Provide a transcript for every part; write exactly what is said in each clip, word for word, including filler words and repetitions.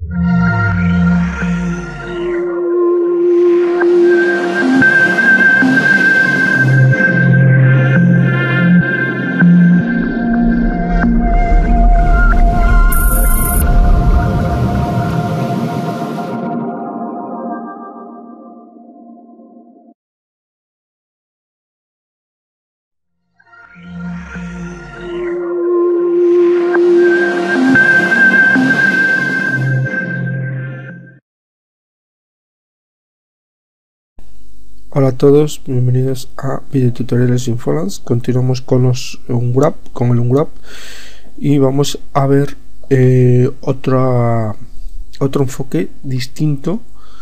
Hola a todos, bienvenidos a Videotutoriales Infolance. Continuamos con los Unwrap, con el Unwrap, y vamos a ver eh, otra, otro enfoque distinto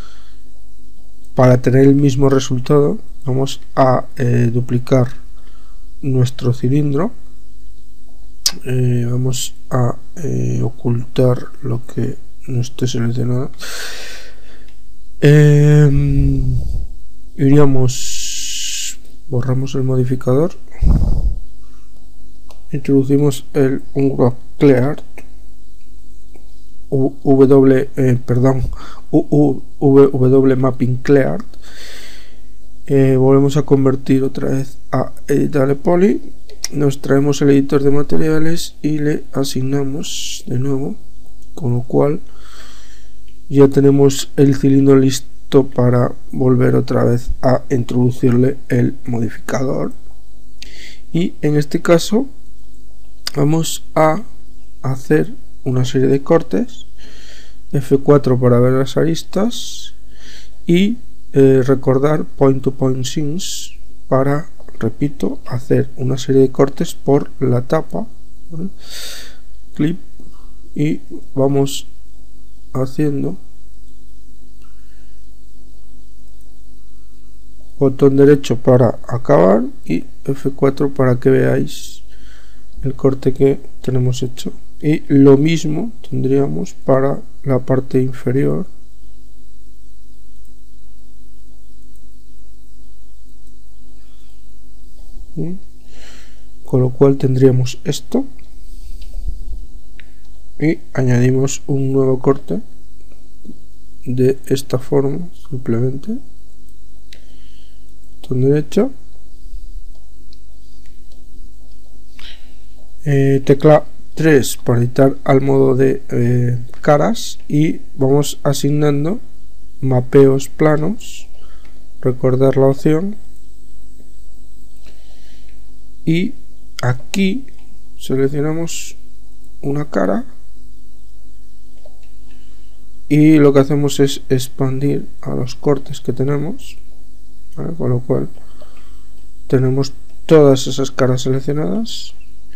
para tener el mismo resultado. Vamos a eh, duplicar nuestro cilindro, eh, vamos a eh, ocultar lo que no esté seleccionado. Eh, iríamos, borramos el modificador, introducimos el Unwrap Clear, w, eh, perdón, w mapping Clear, eh, volvemos a convertir otra vez a editar poly, nos traemos el editor de materiales y le asignamos de nuevo, con lo cual ya tenemos el cilindro listo para volver otra vez a introducirle el modificador. Y en este caso vamos a hacer una serie de cortes, F cuatro para ver las aristas y eh, recordar point to point sinks para, repito, hacer una serie de cortes por la tapa, ¿vale? Clip, y vamos haciendo botón derecho para acabar y F cuatro para que veáis el corte que tenemos hecho. Y lo mismo tendríamos para la parte inferior. ¿Sí? Con lo cual tendríamos esto y añadimos un nuevo corte de esta forma, simplemente botón derecho, eh, tecla tres para editar al modo de eh, caras, y vamos asignando mapeos planos, recordar la opción, y aquí seleccionamos una cara y lo que hacemos es expandir a los cortes que tenemos, ¿vale? Con lo cual tenemos todas esas caras seleccionadas,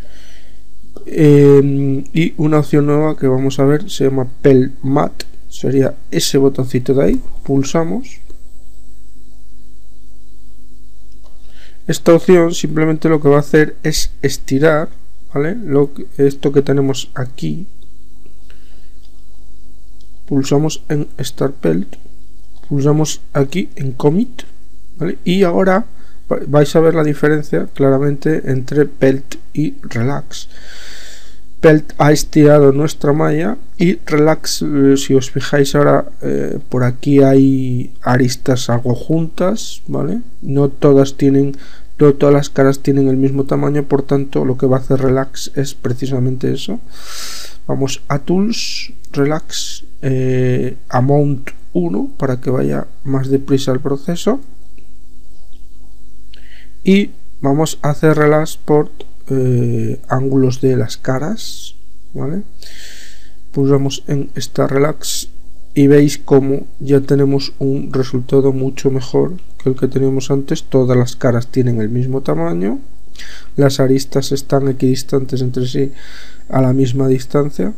eh, y una opción nueva que vamos a ver se llama Pel Mat, sería ese botoncito de ahí, pulsamos. Esta opción simplemente lo que va a hacer es estirar, ¿vale? Lo que, esto que tenemos aquí, pulsamos en Start Pelt, pulsamos aquí en Commit, ¿vale? Y ahora vais a ver la diferencia claramente entre Pelt y Relax. Pelt ha estirado nuestra malla y Relax, eh, si os fijáis ahora, eh, por aquí hay aristas algo juntas, ¿vale? No todas tienen, no todas las caras tienen el mismo tamaño, por tanto lo que va a hacer Relax es precisamente eso. Vamos a Tools, Relax, eh, Amount uno para que vaya más deprisa el proceso, y vamos a hacer Relax por eh, ángulos de las caras, ¿vale? Pulsamos en esta Relax y veis como ya tenemos un resultado mucho mejor que el que teníamos antes. Todas las caras tienen el mismo tamaño, las aristas están equidistantes entre sí a la misma distancia.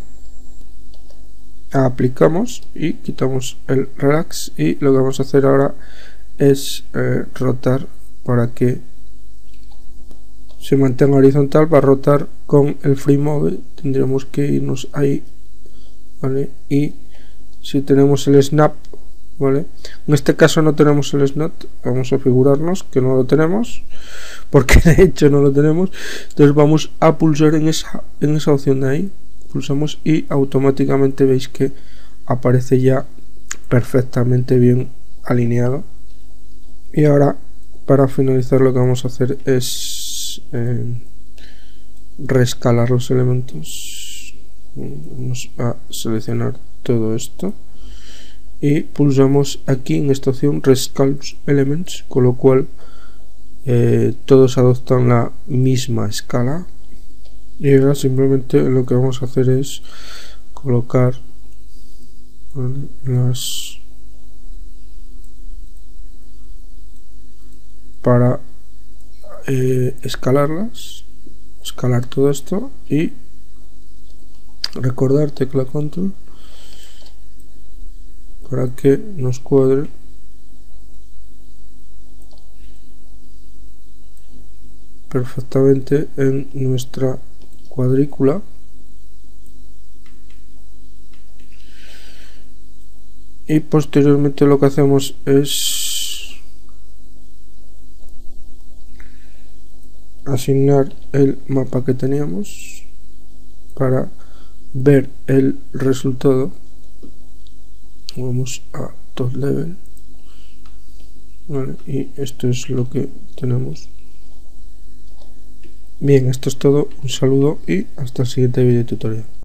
Aplicamos y quitamos el Relax, y lo que vamos a hacer ahora es eh, rotar para que se mantenga horizontal. Para rotar con el Free Move tendríamos que irnos ahí, ¿vale? Y si tenemos el Snap, ¿vale? En este caso no tenemos el Snap, vamos a figurarnos que no lo tenemos, porque de hecho no lo tenemos. Entonces vamos a pulsar en esa, en esa opción de ahí, pulsamos y automáticamente veis que aparece ya perfectamente bien alineado. Y ahora, para finalizar, lo que vamos a hacer es eh, reescalar los elementos. Vamos a seleccionar todo esto y pulsamos aquí en esta opción Rescale Elements, con lo cual eh, todos adoptan la misma escala. Y ahora simplemente lo que vamos a hacer es colocar, ¿vale?, las para eh, escalarlas, escalar todo esto y recordar tecla control para que nos cuadre perfectamente en nuestra cuadrícula. Y posteriormente lo que hacemos es asignar el mapa que teníamos para ver el resultado. Vamos a top level, ¿vale? Y esto es lo que tenemos. Bien, esto es todo. Un saludo y hasta el siguiente video tutorial.